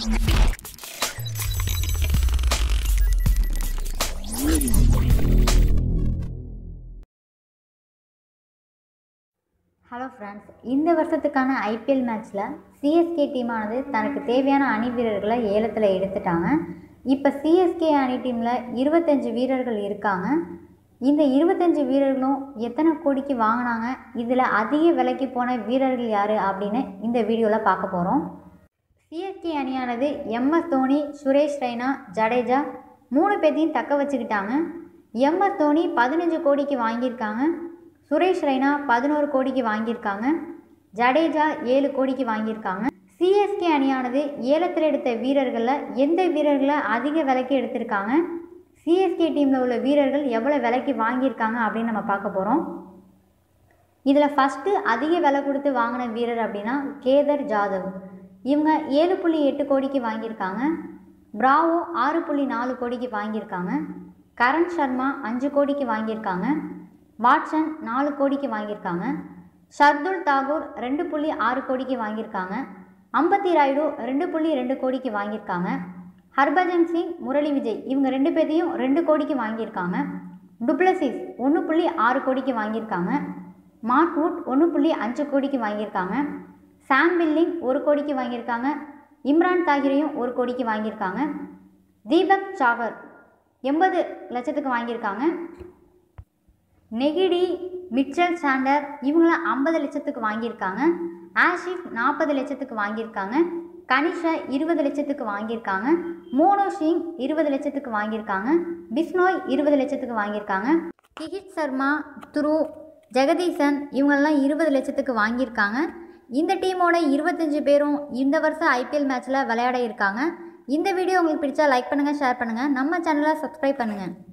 Hello friends, இந்த வருஷத்துக்கான IPL மேட்ச்சில் சிஎஸ்கே டீமானது தனக்கு தேவையான அணி வீரர்களை ஏலத்தில் எடுத்துட்டாங்க. இப்போ சிஎஸ்கே அணி டீமில் 25 வீரர்கள் இருக்காங்க. இந்த 25 வீரர்களும் எத்தனை கோடிக்கு வாங்கினாங்க, இதில் அதிக விலைக்கு போன வீரர்கள் யார் அப்படின்னு இந்த வீடியோவில் பார்க்க போகிறோம். சிஎஸ்கே அணியானது எம்எஸ் தோனி, சுரேஷ் ரெய்னா, ஜடேஜா 3 பேர்த்தையும் தக்க வச்சுக்கிட்டாங்க. எம்எஸ் தோனி 15 கோடிக்கு வாங்கியிருக்காங்க. சுரேஷ் ரெய்னா 11 கோடிக்கு வாங்கியிருக்காங்க. ஜடேஜா 7 கோடிக்கு வாங்கியிருக்காங்க. சிஎஸ்கே அணியானது ஏலத்தில் எடுத்த வீரர்களில் எந்த வீரர்களை அதிக விலைக்கு எடுத்திருக்காங்க, சிஎஸ்கே டீமில் உள்ள வீரர்கள் எவ்வளோ விலைக்கு வாங்கியிருக்காங்க அப்படின்னு நம்ம பார்க்க போகிறோம். இதில் ஃபஸ்ட்டு அதிக விலை கொடுத்து வாங்கின வீரர் அப்படின்னா கேதர் ஜாதவ். இவங்க 7.8 கோடிக்கு வாங்கியிருக்காங்க. பிராவோ 6.4 கோடிக்கு வாங்கியிருக்காங்க. கரண் சர்மா 5 கோடிக்கு வாங்கியிருக்காங்க. வாட்சன் 4 கோடிக்கு வாங்கியிருக்காங்க. ஷர்துல் தாகூர் 2.6 கோடிக்கு வாங்கியிருக்காங்க. அம்பத்தி ராயுடு 2.2 கோடிக்கு வாங்கியிருக்காங்க. ஹர்பஜன் சிங், முரளி விஜய் இவங்க 2 பேர்த்தையும் 2 கோடிக்கு வாங்கியிருக்காங்க. டுப்ளசிஸ் 1.6 கோடிக்கு வாங்கியிருக்காங்க. மார்க்வுட் 1.5 கோடிக்கு வாங்கியிருக்காங்க. சாம் பில்லிங் 1 கோடிக்கு வாங்கியிருக்காங்க. இம்ரான் தாகிரையும் 1 கோடிக்கு வாங்கியிருக்காங்க. தீபக் சாகர் 80 லட்சத்துக்கு வாங்கியிருக்காங்க. நெகிடி, மிச்சல் சாண்டர் இவங்கள 50 லட்சத்துக்கு வாங்கியிருக்காங்க. ஆஷிப் 40 லட்சத்துக்கு வாங்கியிருக்காங்க. கனிஷா 20 லட்சத்துக்கு வாங்கியிருக்காங்க. மோனோ சிங் 20 லட்சத்துக்கு வாங்கியிருக்காங்க. பிஸ்னோய் 20 லட்சத்துக்கு வாங்கியிருக்காங்க. கிகித் சர்மா, துரு, ஜெகதீசன் இவங்களெல்லாம் 20 லட்சத்துக்கு வாங்கியிருக்காங்க. இந்த டீமோட 25 பேரும் இந்த வருஷம் ஐபிஎல் மேட்ச்சில் விளையாட இருக்காங்க. இந்த வீடியோ உங்களுக்கு பிடிச்சா லைக் பண்ணுங்கள், ஷேர் பண்ணுங்கள், நம்ம சேனலை சப்ஸ்கிரைப் பண்ணுங்கள்.